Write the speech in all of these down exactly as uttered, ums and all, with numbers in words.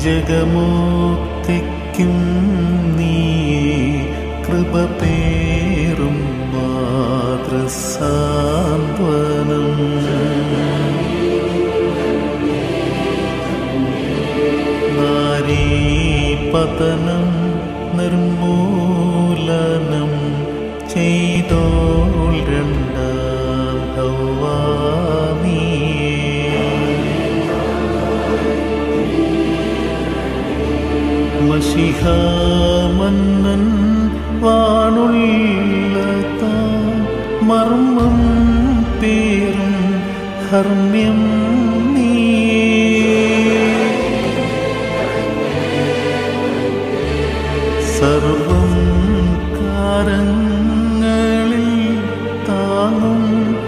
ജഗമുക്തിക്കും നീയേ കൃപ പേറും മാതൃസാന്ത്വനം. നാരീപതനം നിർമൂലനം ചെയ്തോൾ രണ്ടാം ഹവ്വ നീയേ. മശിഹാമന്നൻ വാണുള്ള താൻ മർമ്മം പേറും ഹർമ്മ്യം നീയേ. സർവം കാരങ്ങളിൽ താങ്ങും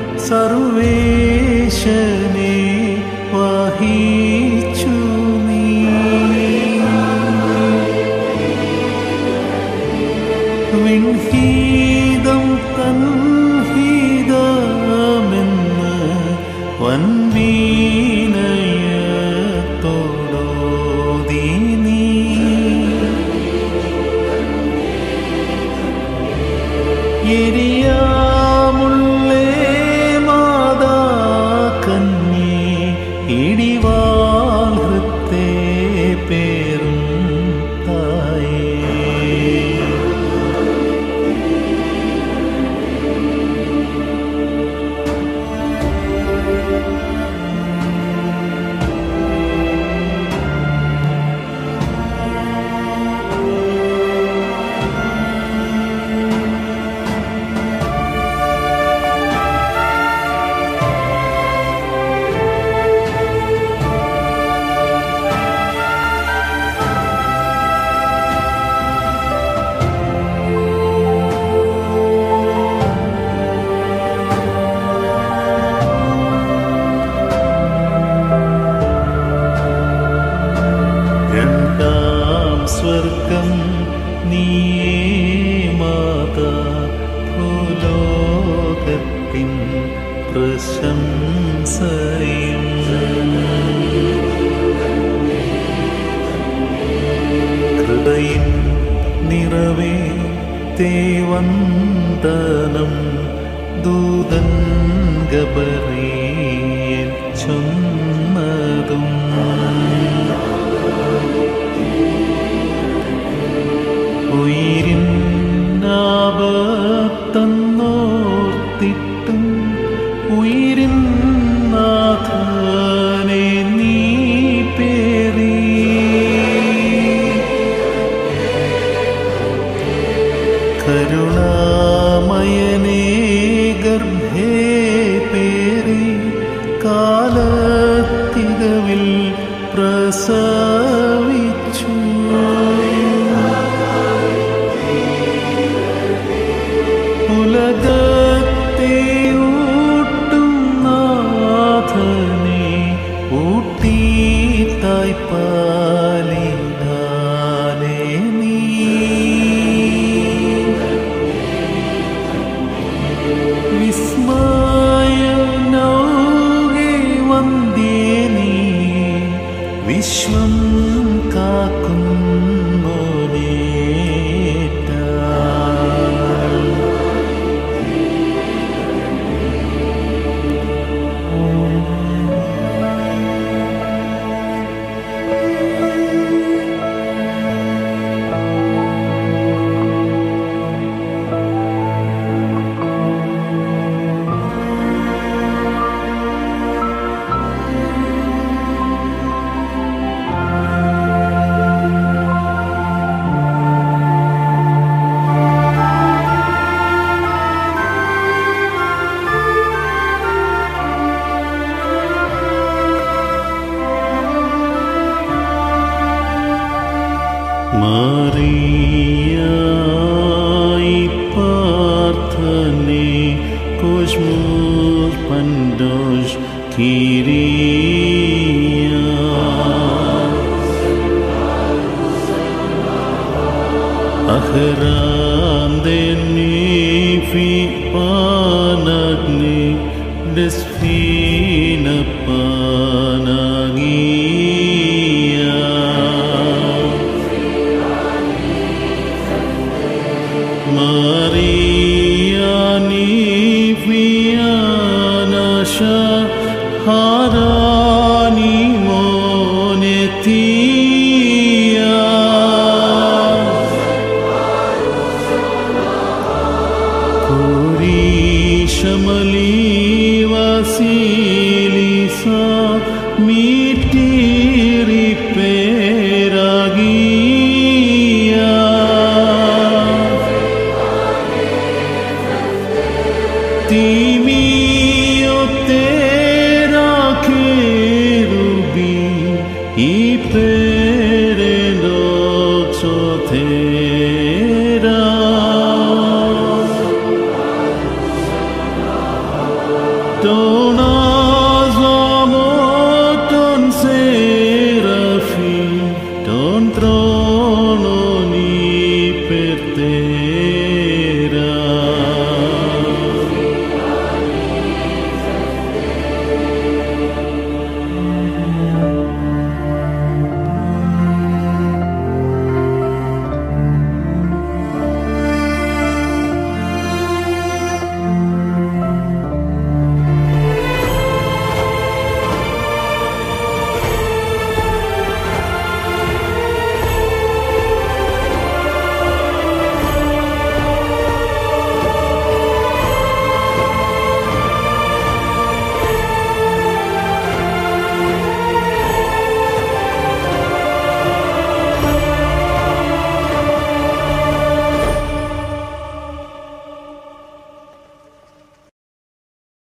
സർവേശനെ വഹിച്ചു നീ. വിൺഹീതം തൻഹീതമെന്ന് വൻവീനയത്തോടോതി നീ. എരിയാമുള്ളേ മാതാ കന്യേ ഇടിവാൾ ഹൃത്തേ പേറും തായേ. സ്വർഗം നീയേ മാതാ ഭൂലോകത്തിൻ പ്രശംസയും. കൃപയിൻ നിറവേ തേവന്ദനം ദൂതൻ ഗബറിയേൽ ചൊന്നതും. ഉയിരിന്നാപത്തന്നോർത്തിട്ടും ഉയിരിൻ നാഥനെ നീ പേറി. കരുണാമയനേ ഗർഭേ പേറി കാലത്തികവിൽ പ്രസവിച്ചു. ഉലകത്തെ ഊട്ടും നാഥനെ ഊട്ടി തായ്പാലിനാലെ നീ. വിസ്മയനൗകെ വന്ദ്യേ നീ വിശ്വം കാക്കുന്നോനേ. Mariai parthane kosmos pandosh Kyria Achram deni fi panagni desfina panagia Mariani Vianasha Harani Monetia Puri Shamali Vasilisa Mitiri Peragia Ti